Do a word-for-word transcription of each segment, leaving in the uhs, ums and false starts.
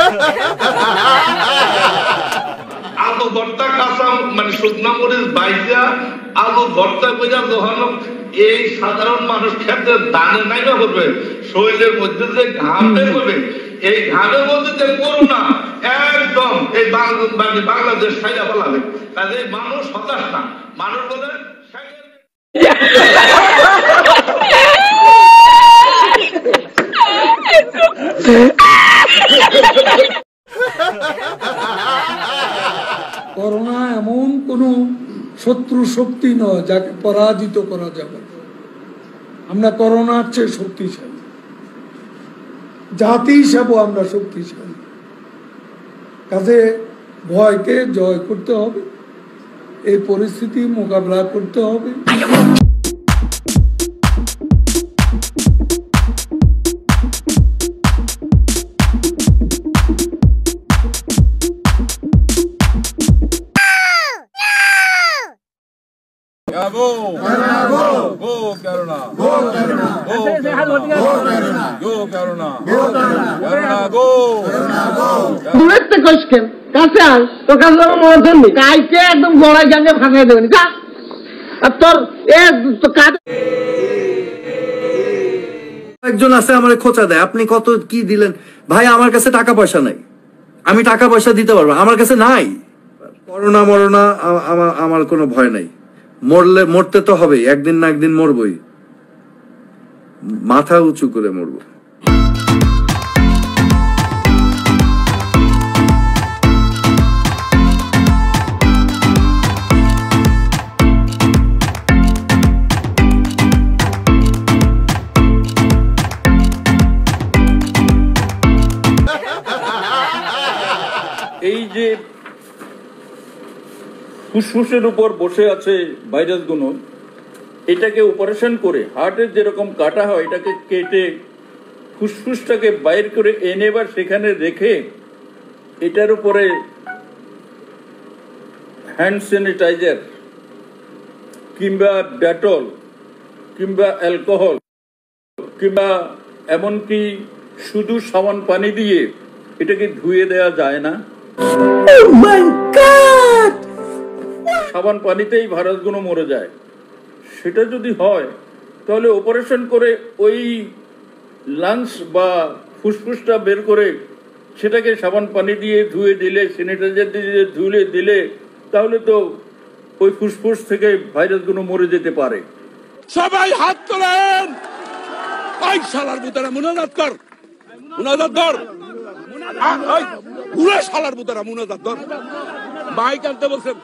আলু ভর্তা কাঁচা মানে শুকনা মরিচ বাইজা আলু ভর্তা কইরা যখন এই সাধারণ মানুষ খেতে দানে নাইবা করবে, শরীরের মধ্যে যে ঘাম বের হবে, এই ঘামের মধ্যে যে করোনা একদম এই বাংলাদেশ ছাইয়া ফেলাবে। কাজে মানুষ হতাশ না, মানুষ বলে করোনা এমন কোন শত্রু শক্তি নয় যাকে পরাজিত করা যাবে। আমরা করোনার চেয়ে শক্তিশালী, জাতি হিসাবে আমরা শক্তিশালী। কাজে ভয়কে জয় করতে হবে, এই পরিস্থিতি মোকাবিলা করতে হবে। একজন আছে আমার খোঁচা দেয়, আপনি কত কি দিলেন ভাই, আমার কাছে টাকা পয়সা নাই, আমি টাকা পয়সা দিতে পারবো, আমার কাছে নাই। করোনা মরোনা আমার কোনো ভয় নাই, মরলে মরতে তো হবে, একদিন না একদিন মরবই, মাথা উঁচু করে মরবো। এই যে ফুসফুসের উপর বসে আছে ভাইরাসগুলো, এটাকে অপারেশন করে হার্টের যেরকম কাটা হয় এটাকে কেটে ফুসফুসটাকে বাইর করে এনে এবার সেখানে রেখে এটার উপরে হ্যান্ড স্যানিটাইজার কিংবা ডেটল কিংবা অ্যালকোহল কিংবা এমনকি শুধু সাবান পানি দিয়ে এটাকে ধুয়ে দেওয়া যায় না? সাবান পানিতেই ভাইরাসগুলো মরে যায়। সেটা যদি হয় তাহলে অপারেশন করে ওই লাংস বা ফুসফুসটা বের করে সেটাকে সাবান পানি দিয়ে ধুয়ে দিলে, স্যানিটাইজার দিয়ে ধুলে দিলে, তাহলে তো ওই ফুসফুস থেকে ভাইরাসগুলো মরে যেতে পারে। সবাই হাত তোলেন, ওই শালার বুতারা মুনাজাত কর, মুনাজাত ধর, পুরো শালার বুতারা মুনাজাত ধর, মাইক আনতে বলছেন।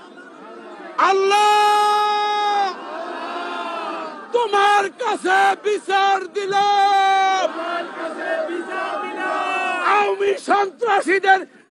আল্লাহ তোমার কাছে বিচার দিলাম, আওয়ামী সন্ত্রাসীদের